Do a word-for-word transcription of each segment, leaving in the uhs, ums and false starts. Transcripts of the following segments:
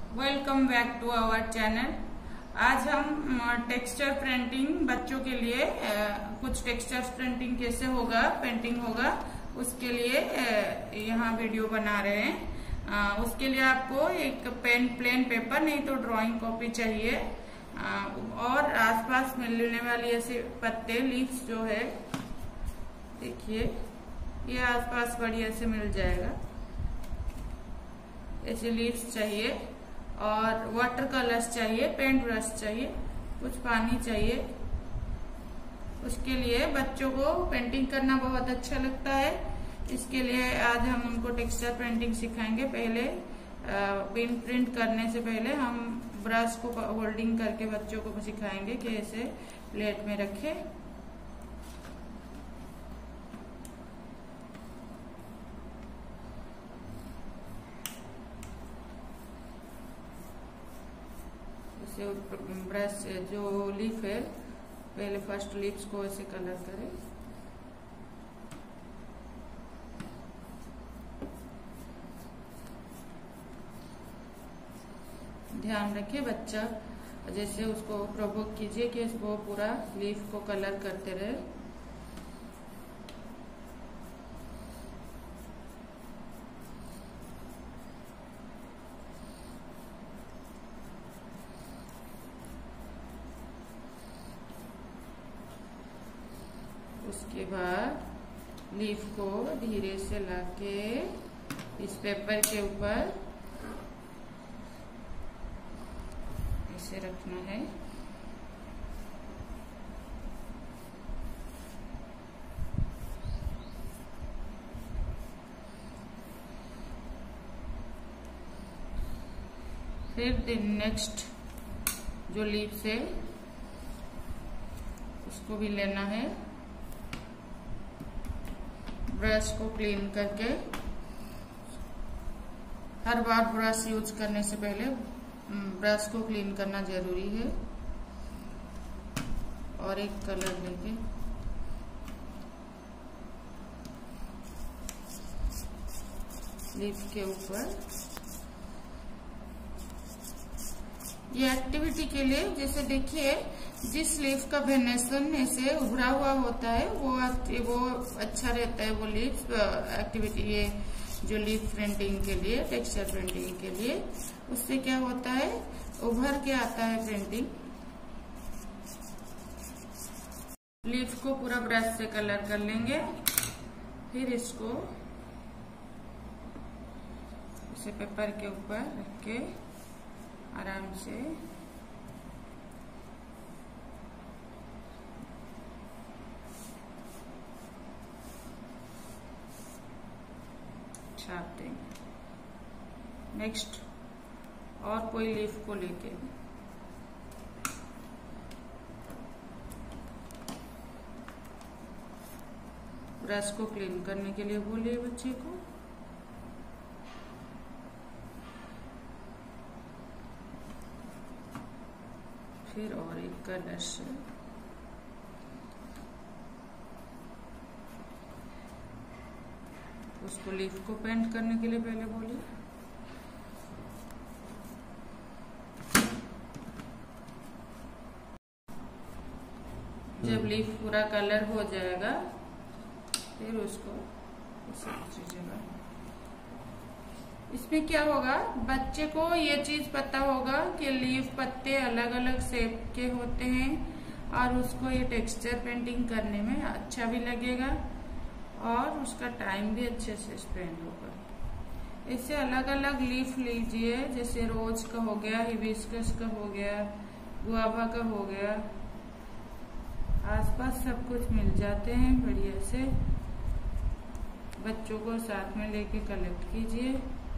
Welcome back to our channel. आज हम texture printing बच्चों के लिए कुछ टेक्सचर प्रिंटिंग कैसे होगा, पेंटिंग होगा, उसके लिए यहाँ वीडियो बना रहे हैं। उसके लिए आपको एक पेन प्लेन पेपर नहीं तो ड्राइंग कॉपी चाहिए और आसपास मिलने वाली ऐसे पत्ते लीव्स जो है, देखिए ये आसपास बढ़िया से मिल जाएगा। ऐसे लीव्स चाहिए और वाटर कलर्स चाहिए, पेंट ब्रश चाहिए, कुछ पानी चाहिए। उसके लिए बच्चों को पेंटिंग करना बहुत अच्छा लगता है, इसके लिए आज हम उनको टेक्सचर पेंटिंग सिखाएंगे। पहले पेन प्रिंट करने से पहले हम ब्रश को होल्डिंग करके बच्चों को सिखाएंगे कि ऐसे प्लेट में रखे। ब्रश जो लीफ है, पहले फर्स्ट लीव्स को ऐसे कलर करें। ध्यान रखिए बच्चा जैसे उसको प्रोवोक कीजिए कि वो पूरा लीफ को कलर करते रहे। उसके बाद लीफ को धीरे से लाके इस पेपर के ऊपर ऐसे रखना है। फिर नेक्स्ट जो लीफ है उसको भी लेना है। ब्रश को क्लीन करके, हर बार ब्रश यूज करने से पहले ब्रश को क्लीन करना जरूरी है। और एक कलर लेके लीफ के ऊपर, ये एक्टिविटी के लिए जैसे देखिए जिस लीफ का वेनेसन ऐसे उभरा हुआ होता है वो वो अच्छा रहता है। वो लीफ एक्टिविटी, ये जो लीफ प्रिंटिंग के लिए, टेक्सचर प्रिंटिंग के लिए, उससे क्या होता है, उभर के आता है प्रिंटिंग। लीफ को पूरा ब्रश से कलर कर लेंगे। फिर इसको इसे पेपर के ऊपर रख के आराम से छाप देंगे। नेक्स्ट और कोई लीफ को लेके ब्रश को क्लीन करने के लिए बोलिए बच्चे को। फिर और एक कलर से उसको लीफ को पेंट करने के लिए पहले बोलिए। जब लीफ पूरा कलर हो जाएगा फिर उसको दूसरी जगह। इसमें क्या होगा, बच्चे को ये चीज पता होगा कि लीफ पत्ते अलग अलग शेप के होते हैं और उसको ये टेक्सचर पेंटिंग करने में अच्छा भी लगेगा और उसका टाइम भी अच्छे से स्पेंड होगा। इससे अलग अलग लीफ लीजिए, जैसे रोज का हो गया, हिबिस्कस का हो गया, गुआवा का हो गया, आसपास सब कुछ मिल जाते हैं। बढ़िया से बच्चों को साथ में लेके कलेक्ट कीजिए।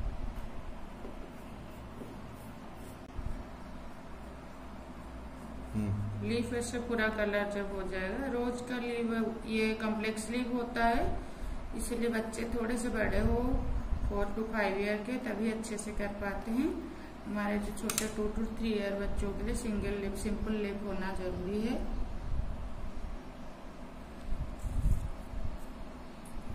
लीफ ऐसे पूरा कलर जब हो जाएगा, रोज का लीफ ये कॉम्प्लेक्स लीफ होता है, इसलिए बच्चे थोड़े से बड़े हो, फोर टू फाइव ईयर के, तभी अच्छे से कर पाते हैं। हमारे जो छोटे टू टू थ्री ईयर बच्चों के लिए सिंगल लीफ, सिंपल लीफ होना जरूरी है।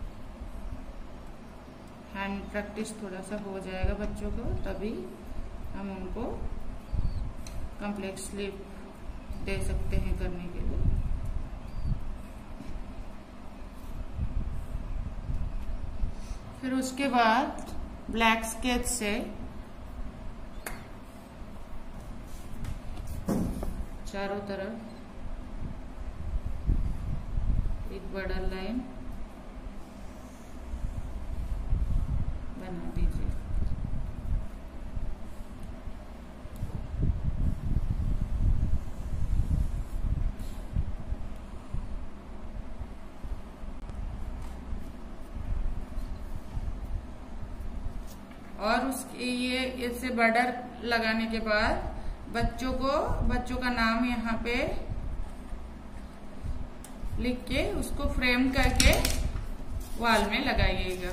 हैंड प्रैक्टिस थोड़ा सा हो जाएगा बच्चों को, तभी हम उनको कंप्लीट स्लिप दे सकते हैं करने के लिए। फिर उसके बाद ब्लैक स्केच से चारों तरफ एक बड़ा लाइन बना दीजिए। और उसके ये इससे बॉर्डर लगाने के बाद बच्चों को बच्चों का नाम यहाँ पे लिख के उसको फ्रेम करके वॉल में लगाइएगा।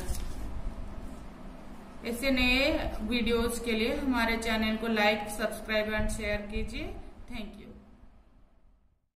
ऐसे नए वीडियोस के लिए हमारे चैनल को लाइक, सब्सक्राइब एंड शेयर कीजिए। Thank you.